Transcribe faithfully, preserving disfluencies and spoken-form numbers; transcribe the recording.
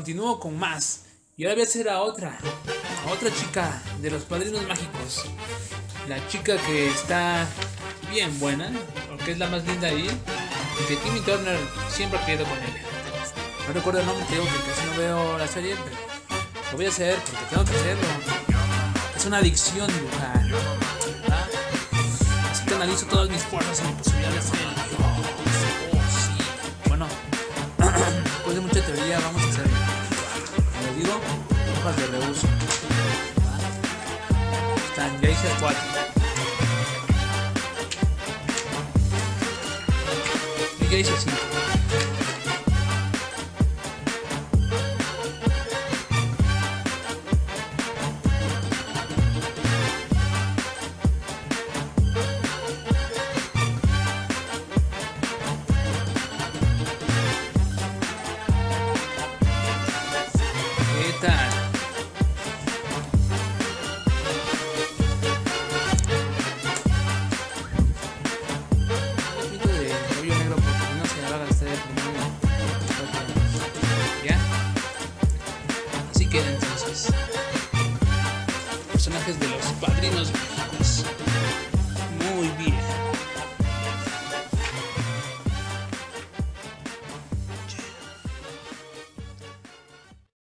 Continúo con más. Y ahora voy a hacer a otra. A otra chica de los Padrinos Mágicos. La chica que está bien buena, porque es la más linda ahí. Y que Timmy Turner siempre ha querido con ella. No recuerdo el nombre, te digo que casi no veo la serie, pero lo voy a hacer porque tengo que hacerlo. Es una adicción dibujar, ¿verdad? Así que analizo todas mis fuerzas y mis posibilidades de hacer el Dios. Oh, sí. Bueno, después de mucha teoría, vamos a hacerlo. Como les digo, hojas de reuso. Están, ya hice cuatro. Y ya hice cinco. ¿Qué tal? Un poquito de rollo negro porque si no se va a gastar el primero. ¿Ya? Así queda entonces. Personajes de los Padrinos Mágicos.